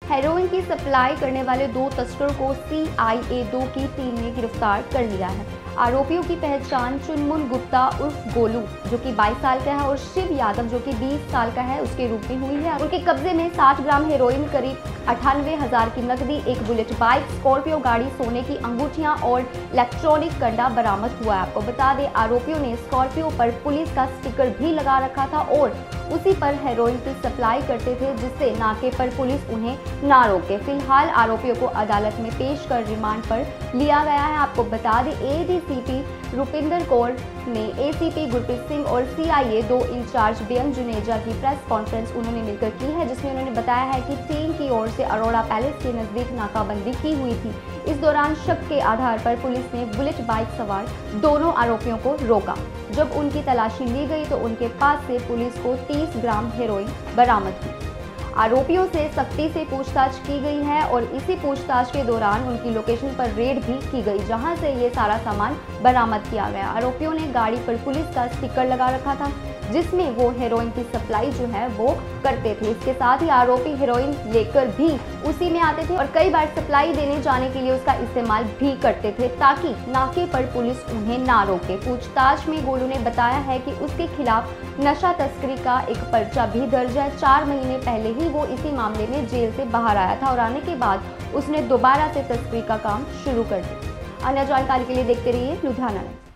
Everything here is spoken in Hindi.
हेरोइन की सप्लाई करने वाले 2 तस्करों को CIA 2 की टीम ने गिरफ्तार कर लिया है। आरोपियों की पहचान चुनमुन गुप्ता उर्फ गोलू जो कि 22 साल का है और शिव यादव जो कि 20 साल का है उसके रूप में हुई है। उनके कब्जे में 60 ग्राम हेरोइन, करीब 98,000 की नकदी, एक बुलेट बाइक, स्कॉर्पियो गाड़ी, सोने की अंगूठियां और इलेक्ट्रॉनिक कंडा बरामद हुआ है। आपको बता दें, आरोपियों ने स्कॉर्पियो पर पुलिस का स्टिकर भी लगा रखा था और उसी पर हेरोइन की सप्लाई करते थे, जिससे नाके पर पुलिस उन्हें ना रोके। फिलहाल आरोपियों को अदालत में पेश कर रिमांड पर लिया गया है। आपको बता दें, ADCP रुपिंदर कौर ने ACP गुरप्रीत सिंह और CIA 2 इंचार्ज बेअंत जुनेजा की प्रेस कॉन्फ्रेंस उन्होंने मिलकर की है, जिसमें उन्होंने बताया है कि टीम की ओर से अरोड़ा पैलेस के नजदीक नाकाबंदी की हुई थी। इस दौरान शक के आधार पर पुलिस ने बुलेट बाइक सवार दोनों आरोपियों को रोका। जब उनकी तलाशी ली गई तो उनके पास से पुलिस को 30 ग्राम हेरोइन बरामद हुई। आरोपियों से सख्ती से पूछताछ की गई है और इसी पूछताछ के दौरान उनकी लोकेशन पर रेड भी की गई, जहां से ये सारा सामान बरामद किया गया। आरोपियों ने गाड़ी पर पुलिस का स्टिकर लगा रखा था, जिसमें वो हेरोइन की सप्लाई जो है वो करते थे। इसके साथ ही आरोपी हेरोइन लेकर भी उसी में आते थे और कई बार सप्लाई देने जाने के लिए उसका इस्तेमाल भी करते थे, ताकि नाके पर पुलिस उन्हें ना रोके। पूछताछ में गोलू ने बताया है कि उसके खिलाफ नशा तस्करी का एक पर्चा भी दर्ज है। 4 महीने पहले ही वो इसी मामले में जेल से बाहर आया था और आने के बाद उसने दोबारा से तस्करी का काम शुरू कर दिया। अन्य जानकारी के लिए देखते रहिए लुधियाना।